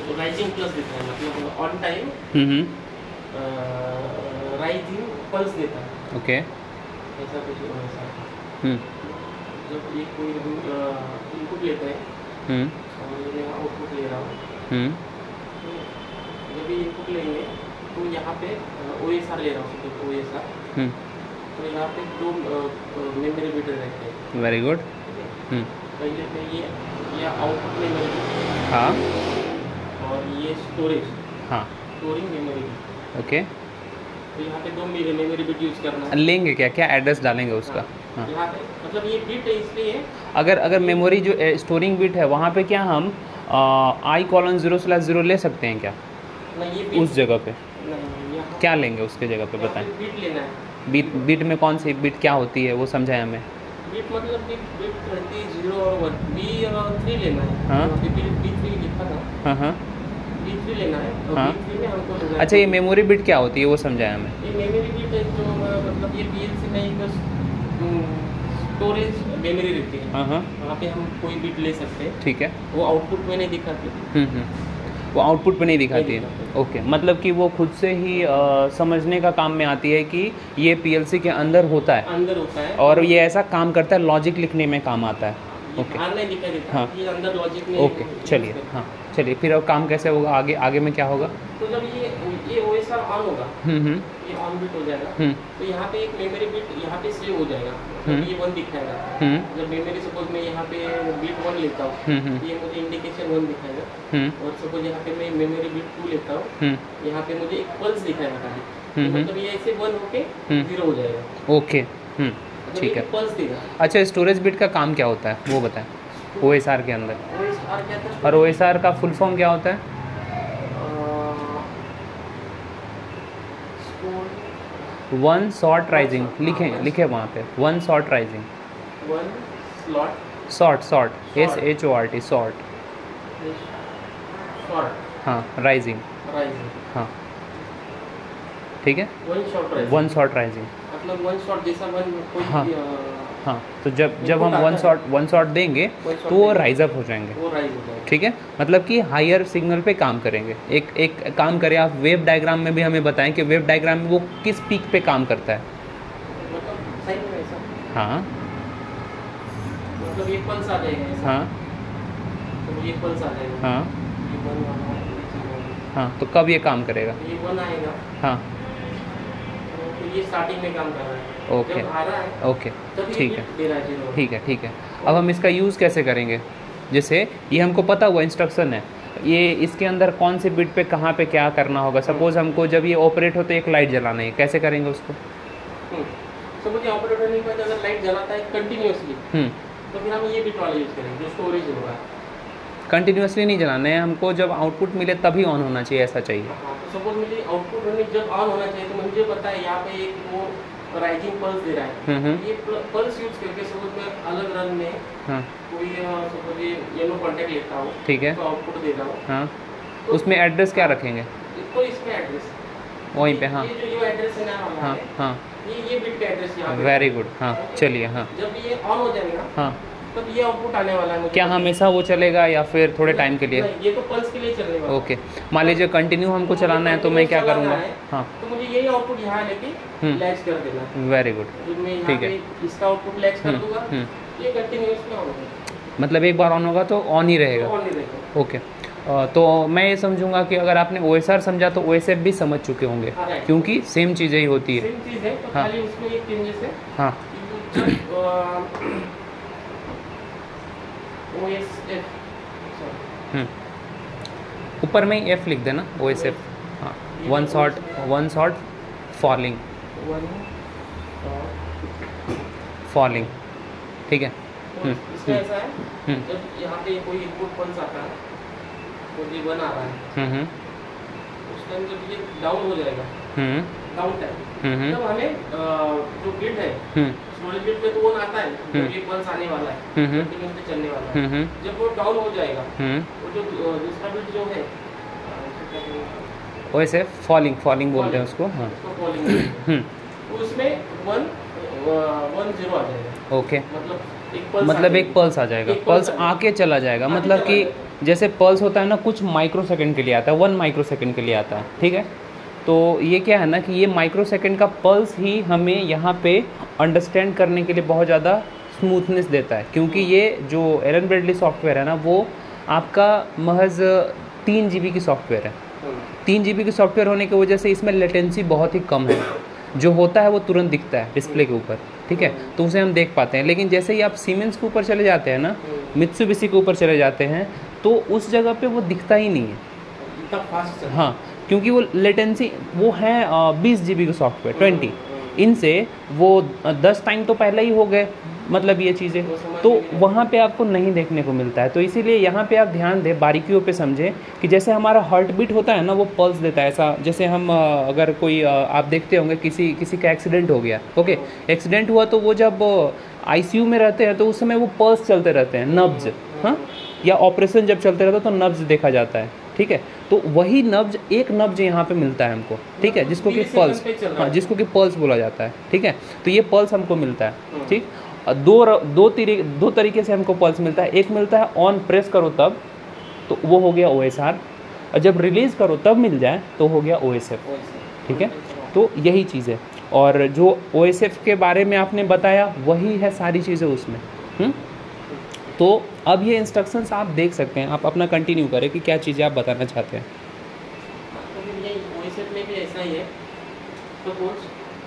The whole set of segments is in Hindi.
राइजिंग प्लस देता है, मतलब ऑन टाइम राइजिंग पल्स देता है। ओके। ऐसा कुछ ऐसा हम्म जब ये कोई इनपुट लेते हैं और मैं आउटपुट ले रहा हूँ, तो जब ये इनपुट लेंगे तो यहाँ पे OSR ले रहा हूँ, तो OSR तो यहाँ पे 2 मेमोरी बिट रहते हैं। Very good. पहले पे ये आउटपुट मेमोरी हाँ और ये स्टोरेज, हाँ स्टोरिंग मेमोरी। ओके। तो यहाँ पे 2 मेमोरी बिट यूज़ करना है। लेंगे क्या क्या एड्रेस डालेंगे उसका? हाँ यहाँ पे मतलब ये बिट इसलिए अगर मेमोरी जो स्टोरिंग बिट है वहाँ पे क्या हम I:0/0 ले सकते हैं क्या नहीं, ये उस जगह पे? नहीं, यहाँ क्या लेंगे उसके जगह पे बताएं। बिट लेना है। बीट में कौन सी बीट क्या होती है वो समझाएं हमें। बिट मतलब बिट रहती है 0 और 1, B और 3 लेना है। हाँ। B3 लिखा था, हाँ B3 लेना है और हाँ। B3 में हमको लेना है। अच्छा ये मेमोरी बिट क्या होती है वो समझाएं हमें। ये मेमोरी बिट है जो मतलब ये PLC में एक स्टोरेज मेमोरी रहती है। हाँ वहाँ पे हम कोई बिट ले सकते हैं। ठीक है। वो आउटपुट में नहीं दिखाती। वो आउटपुट पे नहीं दिखाती है। नहीं ओके मतलब कि वो खुद से ही समझने का काम में आती है कि ये PLC के अंदर होता है अंदर होता है और ये ऐसा काम करता है, लॉजिक लिखने में काम आता है। ओके बाहर नहीं दिखाई देता। हाँ। ये अंदर लॉजिक में ओके चलिए। हाँ चलिए फिर अब काम कैसे होगा आगे? आगे में क्या होगा? तो जब ये OSR ऑन होगा, ये ऑन बिट हो जाएगा, तो यहाँ पे एक मेमोरी बिट यहाँ पे सेव हो जाएगा, तो ये 1 दिखाएगा। जब मेमोरी सपोज मैं यहाँ पे बिट 1 लेता हूँ, ये मुझे इंडिकेशन 1 दिखाएगा। और सपोज यहाँ पे मैं मेमोरी बिट 2 लेता हूँ, यहाँ पे मुझे एक पल्स दिखाएगा खाली, मतलब ये ऐसे 1 होके 0 हो जाएगा। ओके ठीक है। पल्स देगा। अच्छा स्टोरेज बिट का काम क्या होता है वो बताएं OSR के अंदर। OSR क्या था? और OSR का फुल फॉर्म क्या होता है? One short rising. लिखे वहाँ पे 1 short rising. 1 slot short SHORT short. हाँ राइजिंग। हाँ ठीक है। 1 शॉर्ट राइजिंग मतलब 1 शॉट जैसा 1 कोई हाँ। हाँ तो जब हम 1 शॉट देंगे तो वो राइज अप हो जाएंगे। वो राइज हो जाएगा। ठीक है मतलब कि हायर सिग्नल पे काम करेंगे। एक काम करें आप वेव डायग्राम में भी हमें बताएं कि वेव डायग्राम में वो किस पीक पे काम करता है। मतलब सही में ऐसा हाँ मतलब ये पल्स आ जाएगा ऐसा। हाँ तो ये पल्स आ जाएगा। हाँ ये 1 हाँ तो कब ये काम करेगा? ये 1 आएगा। हाँ तो ये स्टार्टिंग में काम कर रहा है। ओके जब आ रहा है ओके तब ये ठीक बिट है दे रहा है 0। ठीक है। अब हम इसका यूज़ कैसे करेंगे? जैसे ये हमको पता हुआ इंस्ट्रक्शन है, ये इसके अंदर कौन से बिट पे कहाँ पे क्या करना होगा। सपोज हमको जब ये ऑपरेट हो तो एक लाइट जलाना है, कैसे करेंगे उसको? सपोज ये ऑपरेट होने के बाद अगर लाइट जलाता है कंटिन्यूअसली, तो फिर हम ये बिट वाला यूज़ करेंगे जो स्टोरेज होगा। कंटिन्यूअसली नहीं जलाना है हमको, जब आउटपुट मिले तभी ऑन होना चाहिए, ऐसा चाहिए। हाँ तो सपोज मुझे आउटपुट होने जब ऑन होना चाहिए तो मुझे पता है यहाँ पे एक वो राइजिंग पल्स दे रहा है। ये पल्स यूज करके सपोज मैं अलग रंग में कोई सपोज ये येलो कॉन्टैक्ट लेता हूँ, ठीक है, तो आउटपुट दे रहा हूँ। हाँ तो उसमें एड्रेस क्या रखेंगे? तो इसमें एड्रेस वहीं पे। हाँ ये जो एड्रेस है ना हाँ हाँ ये बिट का एड्रेस यहाँ पे। Very good. हाँ चलिए। हाँ जब ये ऑन हो जाएगा हाँ तब ये आउटपुट आने वाला है। क्या हमेशा वो चलेगा या फिर थोड़े टाइम के लिए? ये तो पल्स के लिए चलने वाला है। ओके मान लीजिए कंटिन्यू हमको चलाना है तो मैं क्या करूँगा? हाँ तो मुझे यही आउटपुट यहाँ लेके लैच कर देना। वेरी गुड ठीक है। इसका आउटपुट लैच कर दूंगा, ये कंटिन्यूअस में ऑन होगा। मतलब एक बार ऑन होगा तो ऑन ही रहेगा। ऑन ही रहेगा। ओके तो मैं ये समझूंगा कि अगर आपने OSR समझा तो OSF भी समझ चुके होंगे, क्योंकि सेम चीज़ें ही होती है। सेम चीज़ है, तो खाली उसमें एक चेंजेस है। हाँ ऊपर में ही F लिख देना OSF। हाँ वन शॉट फॉलिंग ठीक है। इसमें ऐसा है जब यहाँ पे कोई इनपुट पल्स आता है तो ये 1 आ रहा है, उस टाइम जब ये डाउन हो जाएगा डाउन टाइम, तब हमें जो बिट है स्टोरेज बिट पे तो 1 आता है जब ये पल्स आने वाला है, कंटिन्यूअसली चलने वाला है। जब वो डाउन हो जाएगा वो जो दूसरा बिट जो है OSF फॉलिंग बोलते हैं उसको। हाँ फॉलिंग उसमें 1 0 आ जाएगा। ओके मतलब मतलब एक पल्स आ जाएगा, पल्स आके चला जाएगा, मतलब कि जैसे पल्स होता है ना, कुछ माइक्रो सेकंड के लिए आता है, 1 माइक्रो सेकंड के लिए आता है, ठीक है। तो ये क्या है ना कि ये माइक्रो सेकंड का पल्स ही हमें यहाँ पे अंडरस्टैंड करने के लिए बहुत ज़्यादा स्मूथनेस देता है, क्योंकि ये जो एलन ब्रैडली सॉफ्टवेयर है ना, वो आपका महज 3 GB की सॉफ्टवेयर है। 3 GB की सॉफ्टवेयर होने की वजह से इसमें लेटेंसी बहुत ही कम है, जो होता है वो तुरंत दिखता है डिस्प्ले के ऊपर, ठीक है, तो उसे हम देख पाते हैं। लेकिन जैसे ही आप सीमेंस के ऊपर चले जाते हैं ना, मित्सुबिशी के ऊपर चले जाते हैं, तो उस जगह पे वो दिखता ही नहीं है इतना फास्ट। हाँ, क्योंकि वो लेटेंसी वो है 20 GB की सॉफ्टवेयर 20, इनसे वो 10 टाइम तो पहले ही हो गए, मतलब ये चीज़ें तो वहाँ पे आपको नहीं देखने को मिलता है। तो इसीलिए यहाँ पे आप ध्यान दें, बारीकियों पे समझें कि जैसे हमारा हार्ट बीट होता है ना, वो पल्स देता है ऐसा। जैसे हम अगर कोई आप देखते होंगे किसी का एक्सीडेंट हो गया, ओके, एक्सीडेंट हुआ तो वो जब ICU में रहते हैं तो उस समय वो पल्स चलते रहते हैं, नब्ज, हाँ, या ऑपरेशन जब चलते रहता है तो नब्ज देखा जाता है, ठीक है। तो वही नब्ज, एक नब्ज यहाँ पे मिलता है हमको, ठीक है, जिसको कि पल्स, हाँ, जिसको कि पल्स बोला जाता है, ठीक है। तो ये पल्स हमको मिलता है, ठीक। दो तरीके से हमको पल्स मिलता है। एक मिलता है ऑन प्रेस करो तब, तो वो हो गया OSR, और जब रिलीज़ करो तब मिल जाए तो हो गया OSF, ठीक है। तो यही चीज़ है, और जो OSF के बारे में आपने बताया वही है सारी चीज़ें उसमें। तो अब ये इंस्ट्रक्शंस आप देख सकते हैं, आप अपना कंटिन्यू करें कि क्या चीज़ें आप बताना चाहते हैं। तो फिर ये OSF में भी ऐसा ही है। सपोज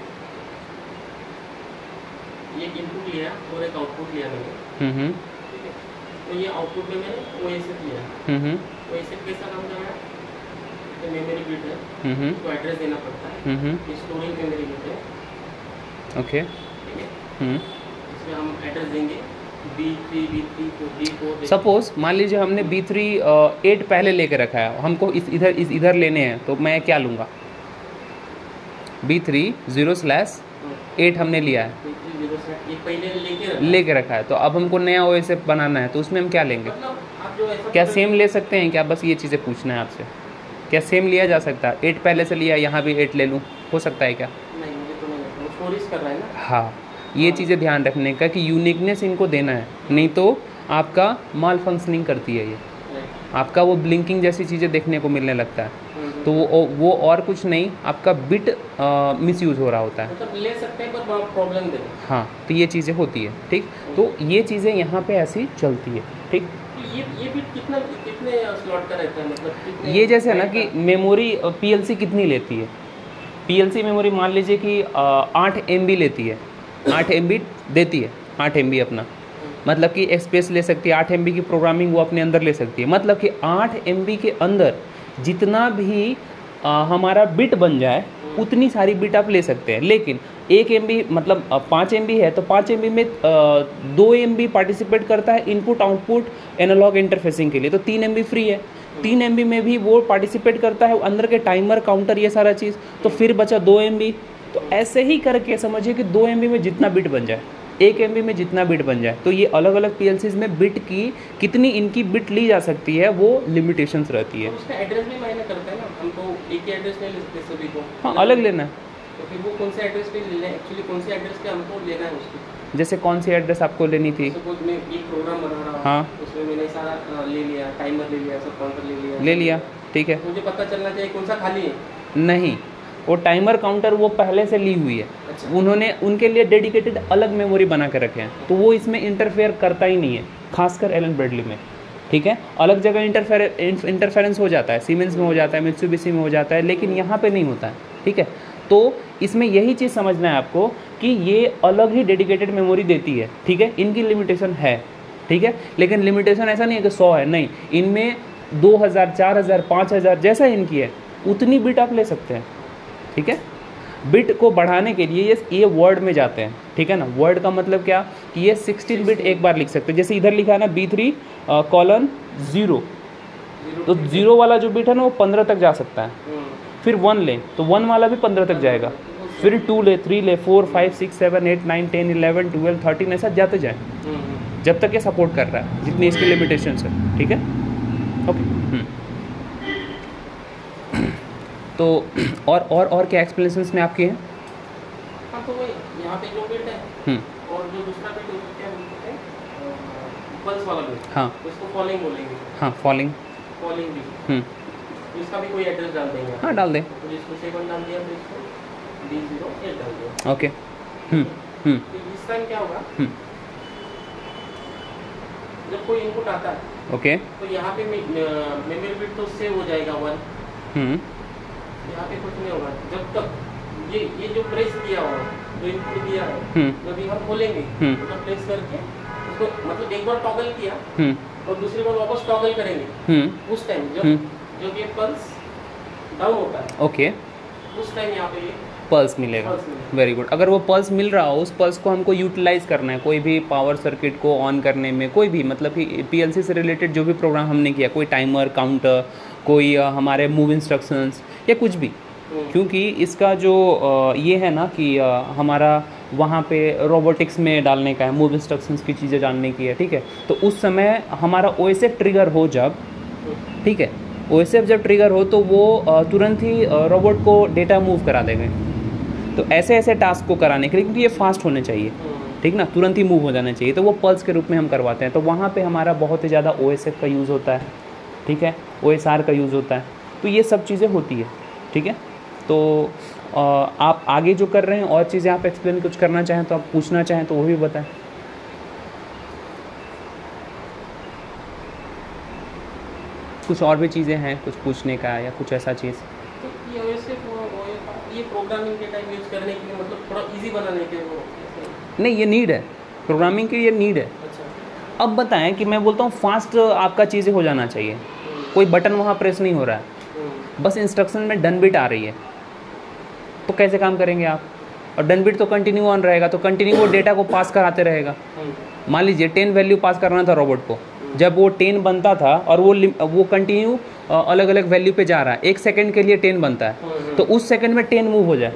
ये इनपुट लिया और एक आउटपुट लिया मैंने, ठीक है। तो ये आउटपुट में मैंने OSF लिया। OSF कैसा काम कर रहा है? तो मेमोरी बिट है, तो एड्रेस देना पड़ता है, स्टोरिंग मेमोरी बिट है, ओके, ठीक है। इसमें हम एड्रेस देंगे B3, B3, B4। सपोज मान लीजिए हमने B3 8 पहले लेके रखा है, हमको इधर लेने हैं, तो मैं क्या लूँगा? B3 0/8 हमने लिया है, लेके रखा है, तो अब हमको नया OSF बनाना है, तो उसमें हम क्या लेंगे? क्या सेम ले सकते हैं क्या? बस ये चीज़ें पूछना है आपसे, क्या सेम लिया जा सकता है? 8 पहले से लिया, यहाँ भी 8 ले लूँ, हो सकता है क्या? नहीं, मुझे तो नहीं, स्टोरेज कर रहा है ना। हाँ, ये चीज़ें ध्यान रखने का कि यूनिकनेस इनको देना है, नहीं तो आपका माल फंक्शनिंग करती है ये, आपका वो ब्लिंकिंग जैसी चीज़ें देखने को मिलने लगता है, तो वो और कुछ नहीं, आपका बिट मिसयूज़ हो रहा होता है, मतलब ले सकते हैं पर प्रॉब्लम दे। हाँ, तो ये चीज़ें होती है, ठीक। तो ये चीज़ें यहाँ पे ऐसी चलती है, ठीक। ये बिट कितने स्लॉट का रहता है, मतलब ये जैसे ना कि मेमोरी PLC कितनी लेती है, PLC मेमोरी मान लीजिए कि 8 MB लेती है, 8 MB देती है, 8 MB अपना, मतलब कि स्पेस ले सकती है, 8 MB की प्रोग्रामिंग वो अपने अंदर ले सकती है, मतलब कि 8 MB के अंदर जितना भी हमारा बिट बन जाए उतनी सारी बिट आप ले सकते हैं। लेकिन 1 MB मतलब 5 MB है, तो 5 MB में 2 MB पार्टिसिपेट करता है इनपुट आउटपुट एनालॉग इंटरफेसिंग के लिए, तो 3 MB फ्री है। 3 MB में भी वो पार्टिसिपेट करता है अंदर के टाइमर काउंटर ये सारा चीज़, तो फिर बचा 2 MB। तो ऐसे ही करके समझिए कि 2 MB में जितना बिट बन जाए, 1 MB में जितना बिट बन जाए, तो ये अलग अलग PLCs में बिट की कितनी इनकी बिट ली जा सकती है वो लिमिटेशंस रहती है। उसका एड्रेस भी मायने करता है ना, हमको एक ही एड्रेस नहीं ले सकते सभी को, हाँ, अलग लेना है। तो फिर वो कौन से एड्रेस पे लेना है, एक्चुअली कौन से एड्रेस पे हमको लेना है उसको? जैसे कौन सी एड्रेस आपको लेनी थी? सपोज मैं एक प्रोग्राम बना रहा हूँ, हाँ, उसमें मैंने सारा ले लिया, टाइमर ले लिया, सब काउंटर ले लिया, ठीक है। मुझे पता चलना चाहिए कौन सा खाली है। नहीं, वो टाइमर काउंटर वो पहले से ली हुई है, अच्छा। उन्होंने उनके लिए डेडिकेटेड अलग मेमोरी बना के रखे हैं, तो वो इसमें इंटरफेयर करता ही नहीं है, खासकर एलन ब्रैडली में, ठीक है। अलग जगह इंटरफेरेंस हो जाता है, सीमेंस में हो जाता है, मित्सुबिशी में हो जाता है, लेकिन यहाँ पे नहीं होता है, ठीक है। तो इसमें यही चीज़ समझना है आपको कि ये अलग ही डेडिकेटेड मेमोरी देती है, ठीक है। इनकी लिमिटेशन है, ठीक है, लेकिन लिमिटेशन ऐसा नहीं है कि 100 है, नहीं, इनमें 2000, 4000, 5000 जैसा इनकी है उतनी बिट आप ले सकते हैं, ठीक है। बिट को बढ़ाने के लिए ये वर्ड में जाते हैं, ठीक है ना। वर्ड का मतलब क्या कि ये 16 बिट एक बार लिख सकते हैं, जैसे इधर लिखा है ना B3:0, तो 0 वाला जो बिट है ना वो 15 तक जा सकता है, फिर 1 ले तो 1 वाला भी 15 तक जाएगा, फिर 2 ले, 3 ले, 4, 5, 6, 7, 8, 9, 10, 11, 12, 13 ऐसा जाते जाए जब तक ये सपोर्ट कर रहा है, जितनी इसकी लिमिटेशंस है, ठीक है, ओके। तो और क्या एक्सप्लेनेशंस में आपके हैं? हाँ, तो वो यहाँ पे जो बिट है और जो दूसरा बिट हो सकता है पल्स वाला बिट, हाँ उसको फॉलिंग बोलेंगे। हाँ फॉलिंग बिट, इसका भी कोई एड्रेस डाल देंगे। हाँ डाल दें। तो जिसको 7 डाल दिया तो इसको D08 डाल दिया। ओके। तो इस टाइम क्या होगा, जब कोई इनपुट आता है ओके। तो यहाँ पे मेमोरी बिट तो सेव हो जाएगा 1। यहाँ पे कुछ नहीं होगा जब तक ये जो प्रेस किया हुआ जो इनपुट दिया है, जब हम खोलेंगे तो प्रेस करके उसको मतलब एक बार टॉगल किया और दूसरी बार वापस टॉगल करेंगे, उस टाइम जब ये पल्स डाउन होता है, ओके, उस टाइम यहाँ पे पल्स मिलेगा। Very good. अगर वो पल्स मिल रहा हो, उस पल्स को हमको यूटिलाइज करना है कोई भी पावर सर्किट को ऑन करने में, कोई भी मतलब कि पीएलसी से रिलेटेड जो भी प्रोग्राम हमने किया, कोई टाइमर, काउंटर, कोई हमारे मूव इंस्ट्रक्शंस या कुछ भी, क्योंकि इसका जो ये है ना कि हमारा वहाँ पे रोबोटिक्स में डालने का है, मूव इंस्ट्रक्शंस की चीज़ें जानने की है, ठीक है। तो उस समय हमारा OSF ट्रिगर हो जब, ठीक है, OSF जब ट्रिगर हो तो वो तुरंत ही रोबोट को डेटा मूव करा देंगे। तो ऐसे ऐसे टास्क को कराने के लिए, क्योंकि ये फास्ट होने चाहिए, ठीक ना, तुरंत ही मूव हो जाना चाहिए, तो वो पल्स के रूप में हम करवाते हैं। तो वहाँ पे हमारा बहुत ही ज़्यादा OSF का यूज़ होता है, ठीक है, OSR का यूज़ होता है, तो ये सब चीज़ें होती है, ठीक है। तो आप आगे जो कर रहे हैं और चीज़ें आप एक्सप्लेन कुछ करना चाहें तो, आप पूछना चाहें तो वो भी बताएं। कुछ और भी चीज़ें हैं कुछ पूछने का या कुछ ऐसा चीज़? ये प्रोग्रामिंग के टाइम यूज करने के लिए मतलब थोड़ा इजी बनाने के वो नहीं, ये नीड है प्रोग्रामिंग की, ये नीड है। अच्छा। अब बताएं कि मैं बोलता हूँ फास्ट आपका चीज़ें हो जाना चाहिए, कोई बटन वहाँ प्रेस नहीं हो रहा है, बस इंस्ट्रक्शन में डन बिट आ रही है, तो कैसे काम करेंगे आप? और डन बिट तो कंटिन्यू ऑन रहेगा, तो कंटिन्यू वो डेटा को पास कराते रहेगा। मान लीजिए 10 वैल्यू पास करना था रोबोट को, जब वो 10 बनता था और वो कंटिन्यू अलग अलग वैल्यू पे जा रहा है, 1 सेकंड के लिए 10 बनता है, तो उस सेकंड में 10 मूव हो जाए,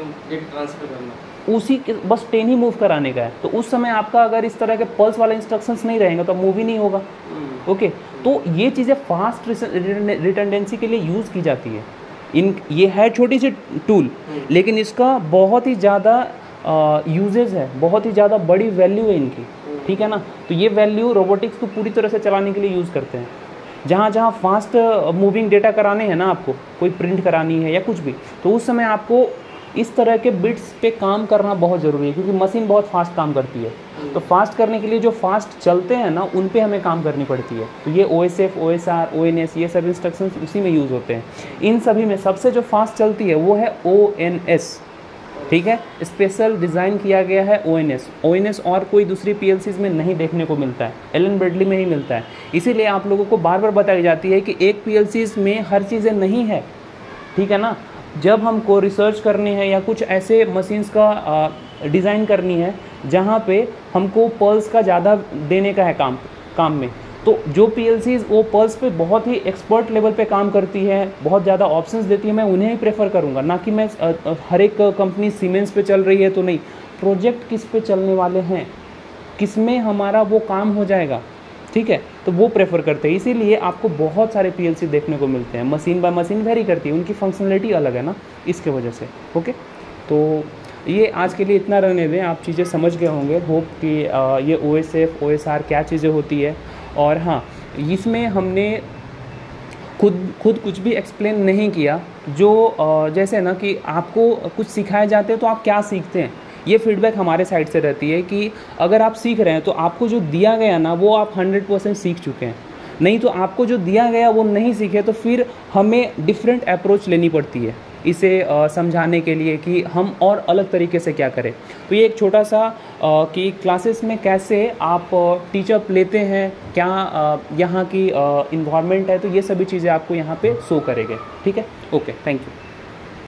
उसी के बस 10 ही मूव कराने का है। तो उस समय आपका अगर इस तरह के पल्स वाले इंस्ट्रक्शंस नहीं रहेंगे तो मूव ही नहीं होगा। ओके, तो ये चीज़ें फास्ट रिटर्डेंसी के लिए यूज़ की जाती है। ये है छोटी सी टूल, लेकिन इसका बहुत ही ज़्यादा यूजेज है, बहुत ही ज़्यादा बड़ी वैल्यू है इनकी, ठीक है ना। तो ये वैल्यू रोबोटिक्स को पूरी तरह से चलाने के लिए यूज़ करते हैं। जहाँ जहाँ फास्ट मूविंग डेटा कराने हैं ना, आपको कोई प्रिंट करानी है या कुछ भी, तो उस समय आपको इस तरह के बिट्स पे काम करना बहुत ज़रूरी है, क्योंकि मशीन बहुत फास्ट काम करती है। तो फास्ट करने के लिए जो फास्ट चलते हैं ना, उन पे हमें काम करनी पड़ती है। तो ये OSF, OSR, ONS, ये सब इंस्ट्रक्शंस उसी में यूज़ होते हैं। इन सभी में सबसे जो फास्ट चलती है वो है ONS, ठीक है, स्पेशल डिज़ाइन किया गया है ONS और कोई दूसरी PLCs में नहीं देखने को मिलता है, एलन ब्रेडली में ही मिलता है। इसीलिए आप लोगों को बार बार बताई जाती है कि एक PLCs में हर चीज़ें नहीं है, ठीक है ना। जब हमको रिसर्च करनी है या कुछ ऐसे मशीन्स का डिज़ाइन करनी है जहाँ पे हमको पल्स का ज़्यादा देने का है काम में, तो जो PLCs वो पल्स पे बहुत ही एक्सपर्ट लेवल पे काम करती है, बहुत ज़्यादा ऑप्शंस देती है, मैं उन्हें ही प्रेफर करूँगा, ना कि मैं हर एक कंपनी सीमेंस पे चल रही है तो नहीं। प्रोजेक्ट किस पे चलने वाले हैं, किस में हमारा वो काम हो जाएगा, ठीक है, तो वो प्रेफर करते हैं। इसीलिए आपको बहुत सारे PLC देखने को मिलते हैं, मशीन बाय मशीन वेरी करती है, उनकी फंक्शनलिटी अलग है ना, इसके वजह से। ओके, तो ये आज के लिए इतना रहने दें, आप चीज़ें समझ गए होंगे, होप कि ये OSF, OSR क्या चीज़ें होती है। और हाँ, इसमें हमने खुद कुछ भी एक्सप्लेन नहीं किया, जो जैसे ना कि आपको कुछ सिखाए जाते हैं तो आप क्या सीखते हैं, ये फीडबैक हमारे साइड से रहती है कि अगर आप सीख रहे हैं तो आपको जो दिया गया ना वो आप 100% सीख चुके हैं, नहीं तो आपको जो दिया गया वो नहीं सीखे तो फिर हमें डिफरेंट अप्रोच लेनी पड़ती है इसे समझाने के लिए कि हम और अलग तरीके से क्या करें। तो ये एक छोटा सा कि क्लासेस में कैसे आप टीचअप लेते हैं, क्या यहाँ की इन्वायरमेंट है, तो ये सभी चीज़ें आपको यहाँ पे शो करेंगे, ठीक है। Okay, thank you.